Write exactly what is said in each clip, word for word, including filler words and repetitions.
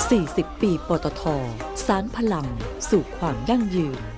สี่สิบ ปีปตท.สานพลังสู่ความยั่งยืน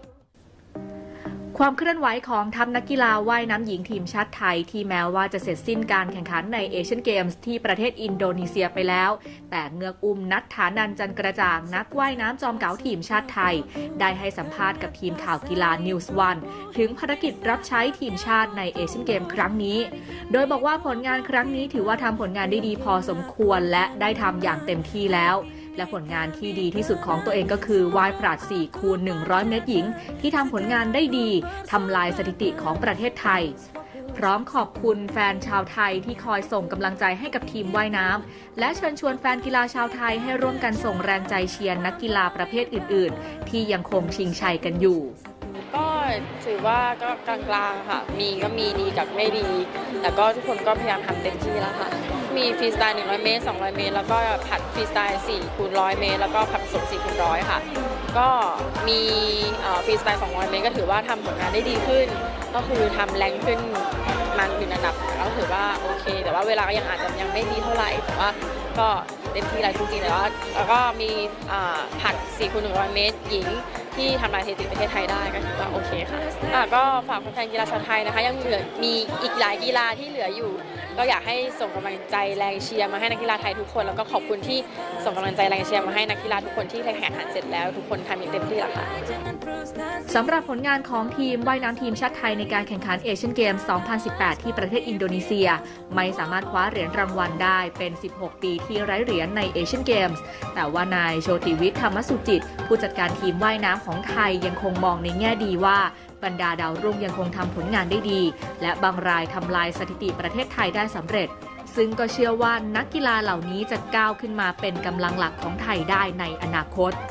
ความเคลื่อนไหวของทัพนักกีฬาว่ายน้ำหญิงทีมชาติไทยที่แม้ว่าจะเสร็จสิ้นการแข่งขันในเอเชียนเกมส์ที่ประเทศอินโดนีเซียไปแล้วแต่เงือกอุ้มนัทฐานันท์จันกระจ่างนักว่ายน้ำจอมเก๋าทีมชาติไทยได้ให้สัมภาษณ์กับทีมข่าวกีฬานิวส์วันถึงภารกิจรับใช้ทีมชาติในเอเชียนเกมครั้งนี้โดยบอกว่าผลงานครั้งนี้ถือว่าทำผลงานได้ดีพอสมควรและได้ทำอย่างเต็มที่แล้วและผลงานที่ดีที่สุดของตัวเองก็คือว่ายผลัดสี่คูณหนึ่งร้อยเมตรหญิงที่ทำผลงานได้ดีทำลายสถิติของประเทศไทยพร้อมขอบคุณแฟนชาวไทยที่คอยส่งกำลังใจให้กับทีมว่ายน้ำและเชิญชวนแฟนกีฬาชาวไทยให้ร่วมกันส่งแรงใจเชียร์นักกีฬาประเภทอื่นๆที่ยังคงชิงชัยกันอยู่ก็ถือว่าก็กลางๆค่ะมีก็มีดีกับไม่ดีแต่ก็ทุกคนก็พยายามทำเต็มที่แล้วค่ะมีฟรีสไตล์หนึ่งร้อยเมตรสองร้อยเมตรแล้วก็ผัดฟรีสไตล์สี่คูณหนึ่งร้อยเมตรแล้วก็ผัดผสมสี่คูณหนึ่งร้อยค่ะก็มีฟรีสไตล์สองร้อยเมตรก็ถือว่าทำผลงานได้ดีขึ้นก็คือทำแรงขึ้นมันอยู่ในระดับก็ถือว่าโอเคแต่ว่าเวลาก็ยังอาจจะยังไม่ดีเท่าไหร่แต่ว่าก็เต็มที่แล้วจริงๆแต่ว่าแล้วก็มีผัดสี่คูณหนึ่งร้อยเมตรหญิงที่ทำลายสถิติประเทศไทยได้ก็ถือว่าโอเคค่ะก็ฝากแฟนกีฬาชาวไทยนะคะยังเหลือมีอีกหลายกีฬาที่เหลืออยู่ก็อยากให้ส่งกำลังใจแรงเชียร์มาให้นักกีฬาไทยทุกคนแล้วก็ขอบคุณที่ส่งกำลังใจแรงเชียร์มาให้นักกีฬาทุกคนที่แข่งขันเสร็จแล้วทุกคนทำอย่างเต็มที่แล้วค่ะสำหรับผลงานของทีมว่ายน้ำทีมชาติไทยในการแข่งขันเอเชียนเกมส์ สองพันสิบแปด ที่ประเทศอินโดนีเซียไม่สามารถคว้าเหรียญรางวัลได้เป็นสิบหกปีที่ไร้เหรียญในเอเชียนเกมส์แต่ว่านายโชติวิทย์ธรรมสุจิตผู้จัดการทีมว่ายน้ำของไทยยังคงมองในแง่ดีว่าบรรดาดาวรุ่งยังคงทำผลงานได้ดีและบางรายทำลายสถิติประเทศไทยได้สำเร็จซึ่งก็เชื่อว่านักกีฬาเหล่านี้จะก้าวขึ้นมาเป็นกำลังหลักของไทยได้ในอนาคต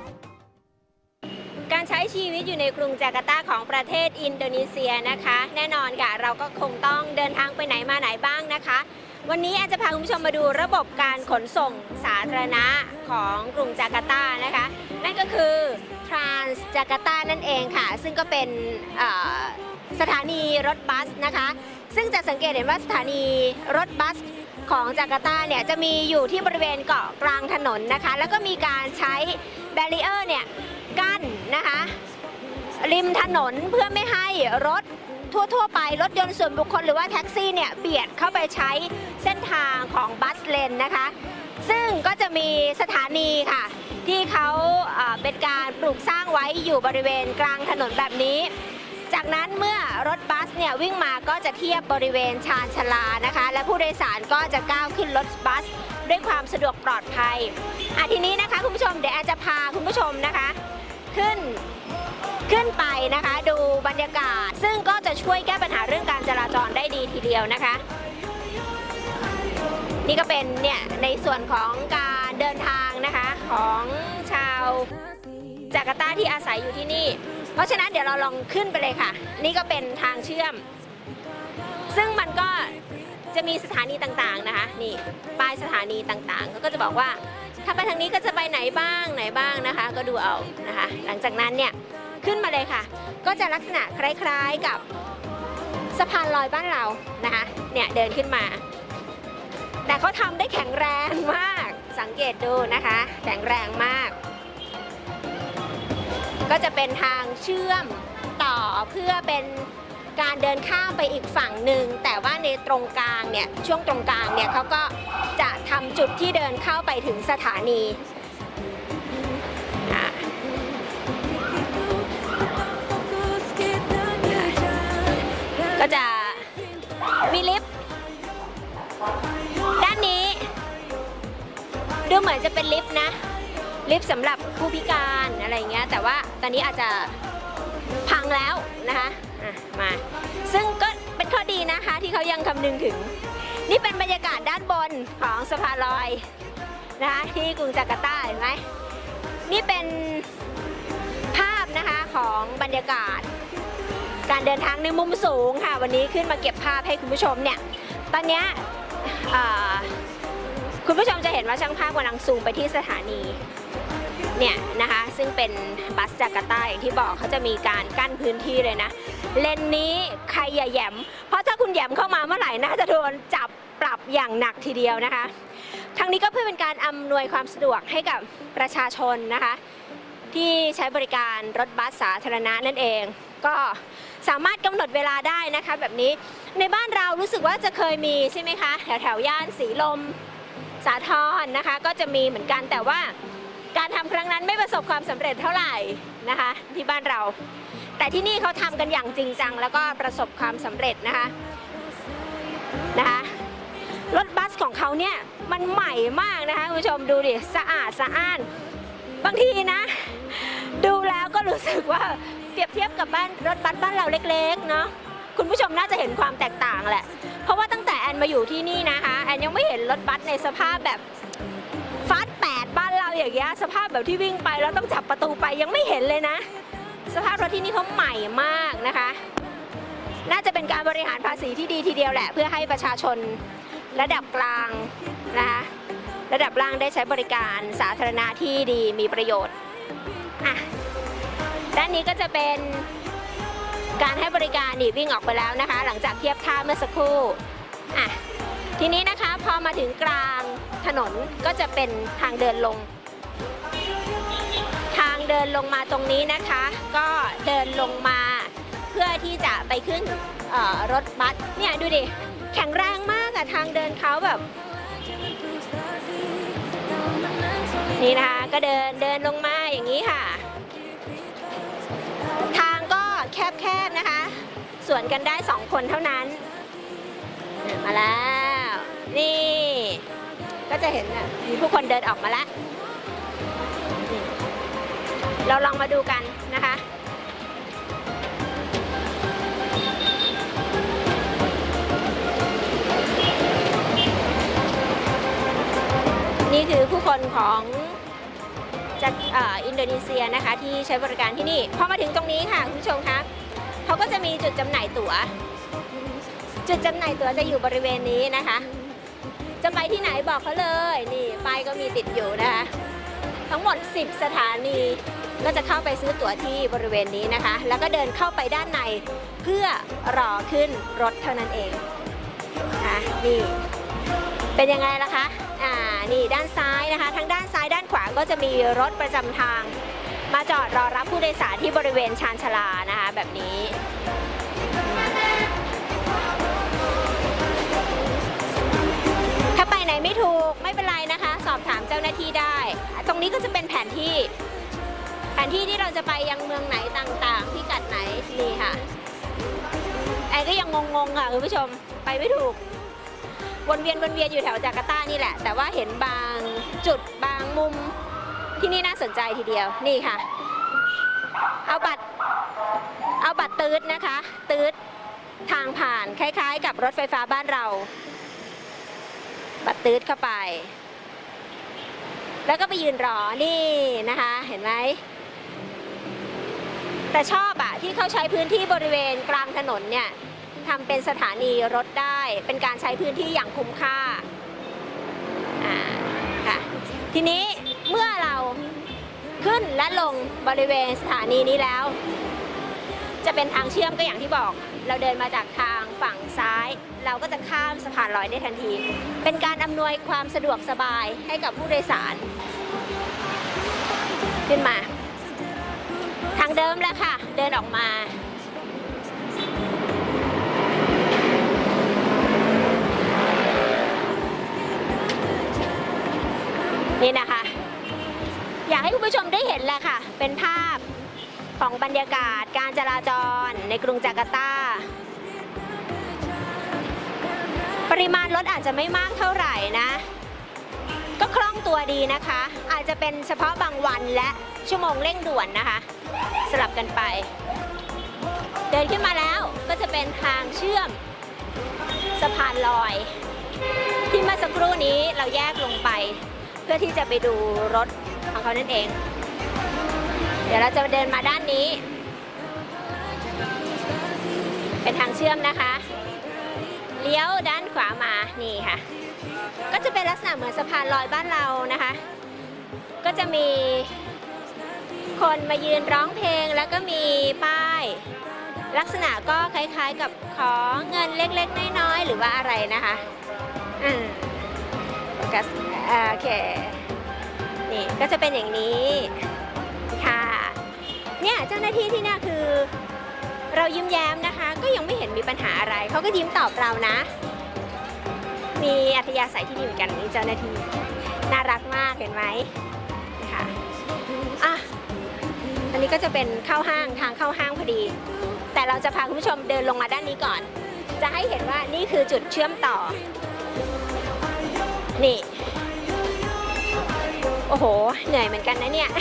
การใช้ชีวิตอยู่ในกรุงจาการ์ตาของประเทศอินโดนีเซียนะคะแน่นอนค่ะเราก็คงต้องเดินทางไปไหนมาไหนบ้างนะคะวันนี้อาจจะพาคุณผู้ชมมาดูระบบการขนส่งสาธารณะของกรุงจาการ์ตานะคะนั่นก็คือ Trans Jakarta นั่นเองค่ะซึ่งก็เป็นสถานีรถบัสนะคะซึ่งจะสังเกตเห็นว่าสถานีรถบัสของจาการ์ตาเนี่ยจะมีอยู่ที่บริเวณเกาะกลางถนนนะคะแล้วก็มีการใช้แบรีเออร์เนี่ยกั้นนะคะริมถนนเพื่อไม่ให้รถทั่วๆไปรถยนต์ส่วนบุคคลหรือว่าแท็กซี่เนี่ยเบียดเข้าไปใช้เส้นทางของบัสเลนนะคะซึ่งก็จะมีสถานีค่ะที่เขาเป็นการปลูกสร้างไว้อยู่บริเวณกลางถนนแบบนี้จากนั้นเมื่อรถบัสเนี่ยวิ่งมาก็จะเทียบบริเวณชานชาลานะคะและผู้โดยสารก็จะก้าวขึ้นรถบัสด้วยความสะดวกปลอดภัยอ่ะทีนี้นะคะคุณผู้ชมเดี๋ยวอาจจะพาคุณผู้ชมนะคะขึ้นขึ้นไปนะคะดูบรรยากาศซึ่งก็จะช่วยแก้ปัญหาเรื่องการจราจรได้ดีทีเดียวนะคะนี่ก็เป็นเนี่ยในส่วนของการเดินทางนะคะของชาวจาการ์ตาที่อาศัยอยู่ที่นี่เพราะฉะนั้นเดี๋ยวเราลองขึ้นไปเลยค่ะนี่ก็เป็นทางเชื่อมซึ่งมันก็จะมีสถานีต่างๆนะคะนี่ป้ายสถานีต่างๆก็จะบอกว่าถ้าไปทางนี้ก็จะไปไหนบ้างไหนบ้างนะคะก็ดูเอานะคะหลังจากนั้นเนี่ยขึ้นมาเลยค่ะก็จะลักษณะคล้ายๆกับสะพานลอยบ้านเรานะคะเนี่ยเดินขึ้นมาแต่เขาทำได้แข็งแรงมากสังเกตดูนะคะแข็งแรงมากก็จะเป็นทางเชื่อมต่อเพื่อเป็นการเดินข้ามไปอีกฝั่งหนึ่งแต่ว่าในตรงกลางเนี่ยช่วงตรงกลางเนี่ยเขาก็จะทำจุดที่เดินเข้าไปถึงสถานีก็จะมีลิฟต์ด้านนี้ดูเหมือนจะเป็นลิฟต์นะลิฟต์สำหรับผู้พิการอะไรเงี้ยแต่ว่าตอนนี้อาจจะพังแล้วนะคะมาซึ่งก็เป็นข้อดีนะคะที่เขายังคำนึงถึงนี่เป็นบรรยากาศด้านบนของสะพานลอยนะคะที่กรุงจาการ์ตาเห็นไหมนี่เป็นภาพนะคะของบรรยากาศการเดินทางในมุมสูงค่ะวันนี้ขึ้นมาเก็บภาพให้คุณผู้ชมเนี่ยตอนนี้คุณผู้ชมจะเห็นว่าช่างภาพกำลังซูมไปที่สถานีเนี่ยนะคะซึ่งเป็นบัสจาการ์ตาอย่างที่บอกเขาจะมีการกั้นพื้นที่เลยนะเลนนี้ใครอย่าแหยมเพราะถ้าคุณแหยมเข้ามาเมื่อไหร่น่าจะโดนจับปรับอย่างหนักทีเดียวนะคะทั้งนี้ก็เพื่อเป็นการอำนวยความสะดวกให้กับประชาชนนะคะที่ใช้บริการรถบัสสาธารณะนั่นเองก็สามารถกำหนดเวลาได้นะคะแบบนี้ในบ้านเรารู้สึกว่าจะเคยมีใช่ไหมคะแถวแถวย่านสีลมสาทรนะคะก็จะมีเหมือนกันแต่ว่าการทำครั้งนั้นไม่ประสบความสำเร็จเท่าไหร่นะคะที่บ้านเราแต่ที่นี่เขาทำกันอย่างจริงจังแล้วก็ประสบความสำเร็จนะคะนะคะรถบัสของเขาเนี่ยมันใหม่มากนะคะคุณผู้ชมดูดิสะอาดสะอ้านบางทีนะดูแล้วก็รู้สึกว่าเปรียบเทียบกับบ้านรถบัสบ้านเราเล็กๆเนาะคุณผู้ชมน่าจะเห็นความแตกต่างแหละเพราะว่าตั้งแต่แอนมาอยู่ที่นี่นะคะแอนยังไม่เห็นรถบัสในสภาพแบบฟาสต์แปดบ้านเราอย่างเงี้ยสภาพแบบที่วิ่งไปแล้วต้องจับประตูไปยังไม่เห็นเลยนะสภาพรถที่นี่เขาใหม่มากนะคะน่าจะเป็นการบริหารภาษีที่ดีทีเดียวแหละเพื่อให้ประชาชนระดับกลางนะคะระดับล่างได้ใช้บริการสาธารณะที่ดีมีประโยชน์อ่ะด้านนี้ก็จะเป็นการให้บริการนี่วิ่งออกไปแล้วนะคะหลังจากเทียบท่าเมื่อสักครู่อ่ะทีนี้นะคะพอมาถึงกลางถนนก็จะเป็นทางเดินลงทางเดินลงมาตรงนี้นะคะก็เดินลงมาเพื่อที่จะไปขึ้นรถบัสเนี่ยดูดิแข็งแรงมากอะทางเดินเขาแบบนี่นะคะก็เดินเดินลงมาอย่างนี้ค่ะทางก็แคบๆนะคะสวนกันได้สองคนเท่านั้นมาแล้วนี่ก็จะเห็นมีผู้คนเดินออกมาแล้วเราลองมาดูกันนะคะนี่คือผู้คนของจากอินโดนีเซียนะคะที่ใช้บริการที่นี่พอมาถึงตรงนี้ค่ะคุณผู้ชมคะเขาก็จะมีจุดจำหน่ายตั๋วจุดจำหน่ายตั๋วจะอยู่บริเวณนี้นะคะจะไปที่ไหนบอกเขาเลยนี่ป้ายก็มีติดอยู่นะคะทั้งหมดสิบสถานีก็จะเข้าไปซื้อตั๋วที่บริเวณนี้นะคะแล้วก็เดินเข้าไปด้านในเพื่อรอขึ้นรถเท่านั้นเองนะนี่เป็นยังไงล่ะคะอ่านี่ด้านซ้ายนะคะทั้งด้านซ้ายด้านขวาก็จะมีรถประจำทางมาจอดรอรับผู้โดยสารที่บริเวณชานชาลานะคะแบบนี้ถ้าไปไหนไม่ถูกไม่เป็นไรนะคะสอบถามเจ้าหน้าที่ได้ตรงนี้ก็จะเป็นแผนที่แผนที่ที่เราจะไปยังเมืองไหนต่างๆที่กัดไหนนี่ค่ะแอนก็ยังงงๆค่ะคุณผู้ชมไปไม่ถูกวนเวียนวนเวียนอยู่แถวจาการ์ตานี่แหละแต่ว่าเห็นบางจุดบางมุมที่นี่น่าสนใจทีเดียวนี่ค่ะเอาบัตรเอาบัตรตืดนะคะตืดทางผ่านคล้ายๆกับรถไฟฟ้าบ้านเราบัตรตืดเข้าไปแล้วก็ไปยืนรอนี่นะคะเห็นไหมแต่ชอบอะที่เขาใช้พื้นที่บริเวณกลางถนนเนี่ยทำเป็นสถานีรถได้เป็นการใช้พื้นที่อย่างคุ้มค่าอ่าค่ะทีนี้เมื่อเราขึ้นและลงบริเวณสถานีนี้แล้วจะเป็นทางเชื่อมก็อย่างที่บอกเราเดินมาจากทางฝั่งซ้ายเราก็จะข้ามสะพานลอยได้ทันทีเป็นการอำนวยความสะดวกสบายให้กับผู้โดยสารขึ้นมาทางเดิมแล้วค่ะเดินออกมานี่นะคะอยากให้คุณผู้ชมได้เห็นแหละค่ะเป็นภาพของบรรยากาศการจราจรในกรุงจาการ์ตาปริมาณรถอาจจะไม่มากเท่าไหร่นะก็คล่องตัวดีนะคะอาจจะเป็นเฉพาะบางวันและชั่วโมงเร่งด่วนนะคะสลับกันไปเดินขึ้นมาแล้วก็จะเป็นทางเชื่อมสะพานลอยที่เมื่อสักครู่นี้เราแยกลงไปเพื่อที่จะไปดูรถของเขานั่นเองเดี๋ยวเราจะเดินมาด้านนี้เป็นทางเชื่อมนะคะเลี้ยวด้านขวามานี่ค่ะก็จะเป็นลักษณะเหมือนสะพานลอยบ้านเรานะคะก็จะมีคนมายืนร้องเพลงแล้วก็มีป้ายลักษณะก็คล้ายๆกับขอเงินเล็กๆน้อยๆหรือว่าอะไรนะคะอืมกัสโอเคนี่ก็จะเป็นอย่างนี้ค่ะเนี่ยเจ้าหน้าที่ที่นี่คือเรายิ้มแย้มนะคะก็ยังไม่เห็นมีปัญหาอะไรเขาก็ยิ้มตอบเรานะมีอัธยาศัยที่ดีเหมือนกันนี่เจ้าหน้าที่น่ารักมากเห็นไหมค่ะอ่ะอันนี้ก็จะเป็นเข้าห้างทางเข้าห้างพอดีแต่เราจะพาคุณผู้ชมเดินลงมาด้านนี้ก่อนจะให้เห็นว่านี่คือจุดเชื่อมต่อนี่โอ้โหเหนื่อยเหมือนกันนะเนี่ย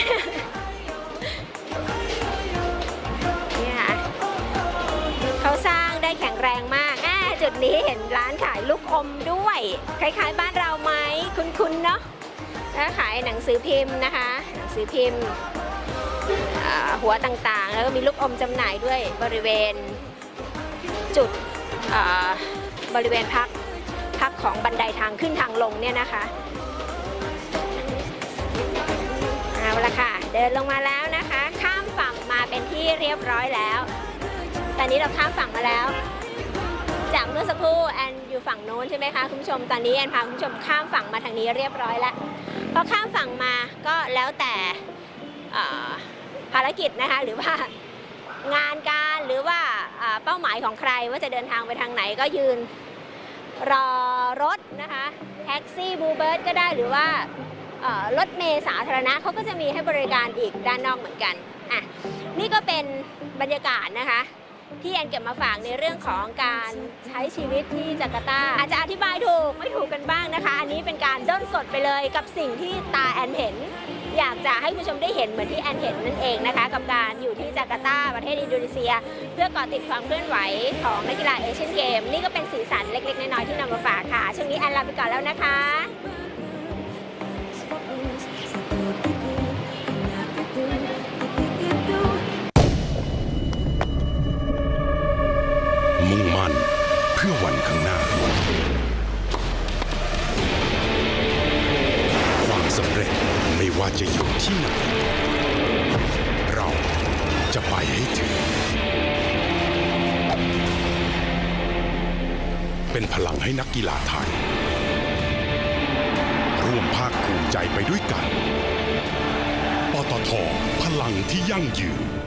นี่ค่ะเขาสร้างได้แข็งแรงมากอ่าจุดนี้เห็นร้านขายลูกอมด้วยคล้ายๆบ้านเราไหมคุ้นๆเนาะแล้วขายหนังสือพิมพ์นะคะหนังสือพิมพ์หัวต่างๆแล้วก็มีลูกอมจำหน่ายด้วยบริเวณจุดบริเวณพักพักของบันไดทางขึ้นทางลงเนี่ยนะคะเอาละค่ะเดินลงมาแล้วนะคะข้ามฝั่งมาเป็นที่เรียบร้อยแล้วตอนนี้เราข้ามฝั่งมาแล้วจากเมื่อสักครู่แอนอยู่ฝั่งโน้นใช่ไหมคะคุณผู้ชมตอนนี้แอนพาคุณผู้ชมข้ามฝั่งมาทางนี้เรียบร้อยแล้วพอข้ามฝั่งมาก็แล้วแต่ภารกิจนะคะหรือว่างานการหรือว่าเป้าหมายของใครว่าจะเดินทางไปทางไหนก็ยืนรอรถนะคะแท็กซี่บูเบิร์ดก็ได้หรือว่ารถเมล์สาธารณะเขาก็จะมีให้บริการอีกด้านนอกเหมือนกันอ่ะนี่ก็เป็นบรรยากาศนะคะที่แอนเก็บมาฝากในเรื่องของการใช้ชีวิตที่จาการ์ตาอาจจะอธิบายถูกไม่ถูกกันบ้างนะคะอันนี้เป็นการด้นสดไปเลยกับสิ่งที่ตาแอนเห็นอยากจะให้ผู้ชมได้เห็นเหมือนที่แอนเห็นนั่นเองนะคะกับการอยู่ที่จาการ์ตาประเทศอินโดนีเซียเพื่อก่อติดความเคลื่อนไหวของนักกีฬาเอเชียนเกมนี่ก็เป็นสีสันเล็กๆน้อยๆที่นำมาฝากค่ะช่วงนี้แอนลาไปก่อนแล้วนะคะมุ่งมั่นเพื่อวันข้างหน้าความสำเร็จไม่ว่าจะอยู่ที่ไหนเราจะไปให้ถึงเป็นพลังให้นักกีฬาไทยร่วมภาคภูมิใจไปด้วยกันปตท.พลังที่ยั่งยืน